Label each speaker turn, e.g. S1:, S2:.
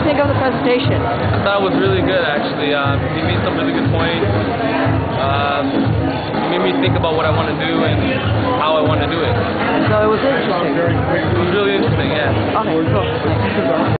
S1: think of the presentation?
S2: I thought it was really good, actually. He made some really good points. He made me think about what I want to do and how I want to do it.
S1: So it was interesting.
S2: It was really interesting, yeah.
S1: Okay, cool. Thanks.